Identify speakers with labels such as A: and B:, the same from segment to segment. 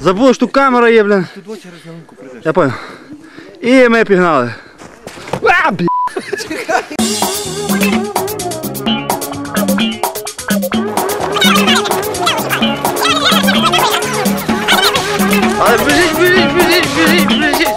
A: Забули, що тут камера є, блін.
B: Тут ось через ялинку прийдеш.
A: Я понял. І ми пігнали. А, блін. Але біжіть, біжіть, біжіть, біжіть, біжіть.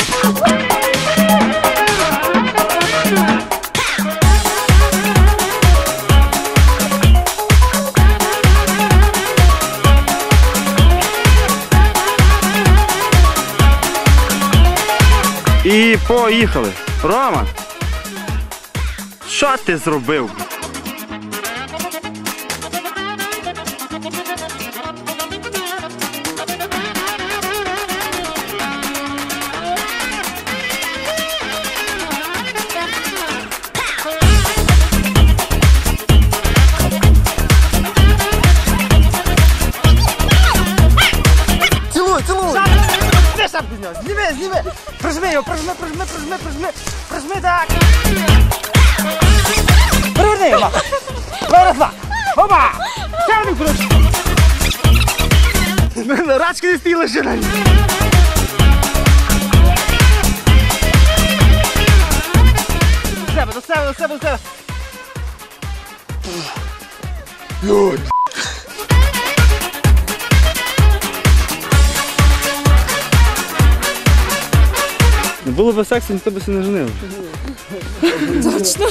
A: І поїхали. Рома, що ти зробив?
B: Цілуй, цілуй! Де шапку зняв? Зніми, зніми! Прижми його, прижми, прижми, прижми, прижми! Прижми так! Переверни його! Раз, два! Опа! Ще один круч! Рачки не стіли ще на ній! До себе, до себе, до себе, до себе! Йой!
A: Не було б сексу, ніхто б не женив.
C: Точно.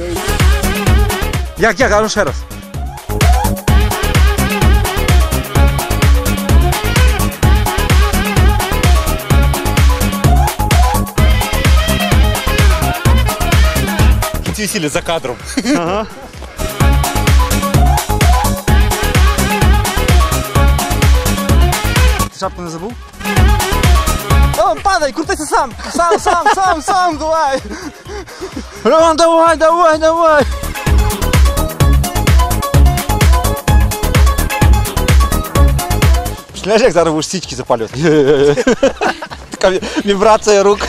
B: Як, а ну ще раз. Ці весілля за кадром.
A: Ага.
B: Ти шапку не забув? О, падай, крутися сам! Сам, давай! Роман, давай! Представляєш, як зараз будеш січки запалювати? Така вібрація рук.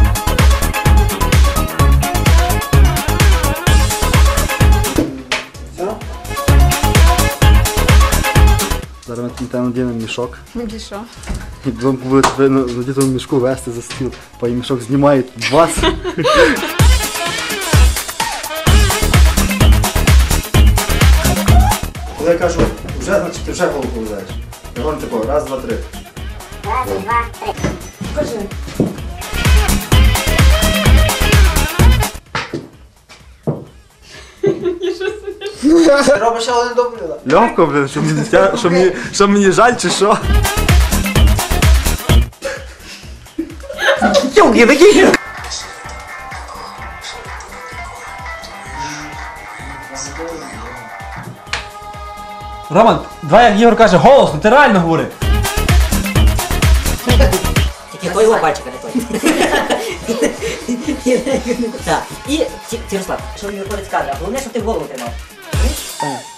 A: Зараз ми там надінемо мішок.
C: І що?
A: І потім буде тебе на дітому мішку вести за стіл. Потім мішок знімають вас. Коли я кажу, вже, значить ти вже голову поведаєш. Я говорю тако, раз, два, три.
C: Раз, два, три. Кажи.
B: Робиш ще один добре.
A: Легко, блин, що мені жаль чи що?
B: Йоги, такі! Роман, давай, як Ігор каже, голосно, ти реально говори.
D: Тільки твоєго пальчика не той. Так. І, Ярослав, що він виходить з кадра, головне, щоб ти голову тримав.